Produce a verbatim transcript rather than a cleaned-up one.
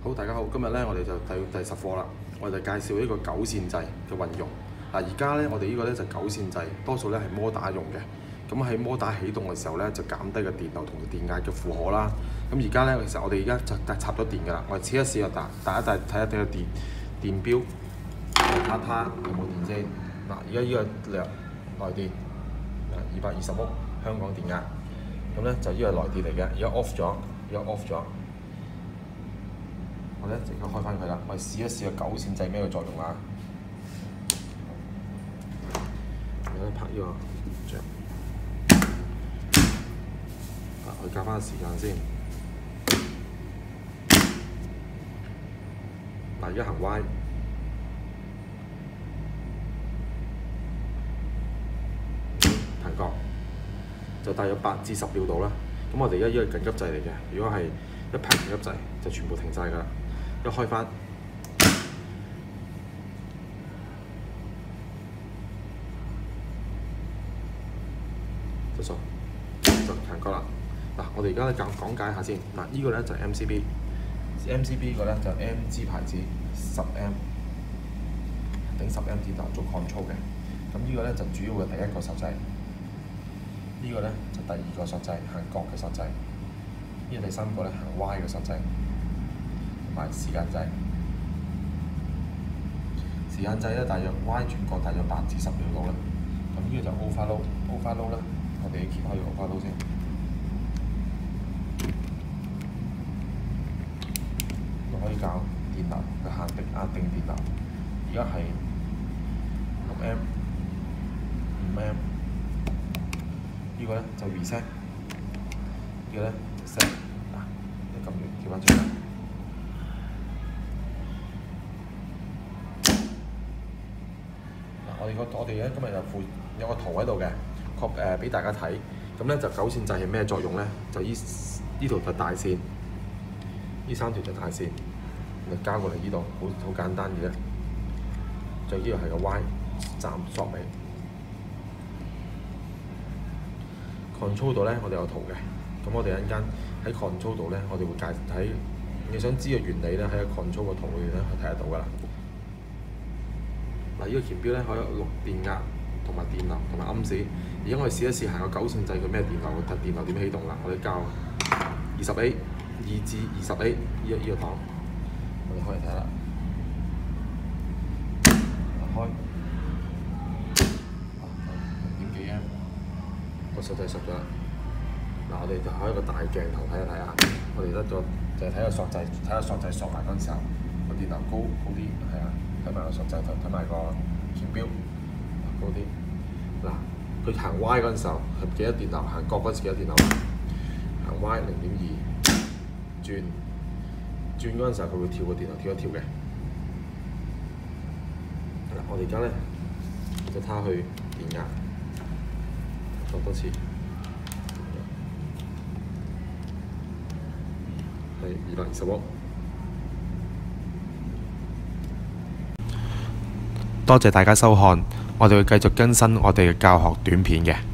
好，大家好，今日咧我哋就第第十課啦，我哋就介紹呢個九線掣嘅運用。嗱，而家咧我哋呢個咧就九線掣，多數咧係摩打用嘅。咁喺摩打起動嘅時候咧，就減低個電流同電壓嘅負荷啦。咁而家咧其實我哋而家就插咗電㗎啦，我哋試一試就打，大家睇一睇個電電錶，睇下有冇電先。嗱，而家呢個量來電，二百二十伏香港電壓。咁咧就呢個來電嚟嘅，而家 off 咗，而家 off 咗。我咧即刻開翻佢啦，我哋試一試個九線掣咩嘅作用啊！而家拍呢個著，啊，我哋校翻個時間先。嗱，而家行歪，彈角，就大約八至十秒度啦。咁我哋而家呢個緊急掣嚟嘅，如果係一拍緊急掣就全部停晒㗎啦。一開翻，就數就彈角啦。嗱，我哋而家咧講講解下先。嗱，呢個咧就係 M C B，M C B 個咧就 M 字牌子十 M， 頂十 M 電流做 control 嘅。咁呢個咧就主要嘅第一個索掣，呢、這個咧就第二個索掣行角嘅索掣，呢、這個第三個咧行歪嘅索掣。同埋時間掣，時間掣咧大約歪轉角大約八至十秒度啦。咁呢個就 overload，overload 啦，我哋揭開個 overload 先。就可以校電流嘅限定壓定電流，而家係六 M、五 M。呢個咧就 reset， 呢個咧就 set， 嗱，一撳完跳翻出嚟。我哋個我哋咧今日有附有個圖喺度嘅，確誒俾大家睇。咁咧就九線掣係咩作用咧？就依呢條就大線，呢三條就大線，就交過嚟呢度，好好簡單嘅啫。最呢度係個 Y 站索尾 control 度咧，我哋有圖嘅。咁我哋一陣間喺 control 度咧，我哋會介睇你想知嘅原理咧，喺個 control 個圖裏面咧係睇得到㗎啦。嗱，呢個鉗錶咧可以錄電壓同埋電流同埋暗示。而家我哋試一試行個九線掣佢咩電流，睇電流點起動啦。我哋校二十 A， 二至二十 A 呢個呢個檔，我哋開嚟睇啦。開，零點幾 M， 個索掣實咗啦。嗱，我哋就開一個大鏡頭睇一睇下。我哋得咗就係睇個索掣，睇下索掣索埋嗰陣時候，個電流高高啲，係啊。睇埋個索掣頭，睇埋個鉗錶高啲。嗱，佢行歪嗰陣時候係幾多電流？行角嗰陣時幾多電流？行歪零點二，轉轉嗰陣時候佢會跳個電流，跳一跳嘅。嗱，我哋而家咧就睇下去電壓，作多次，係二百二十伏。多謝大家收看，我哋會繼續更新我哋嘅教學短片嘅。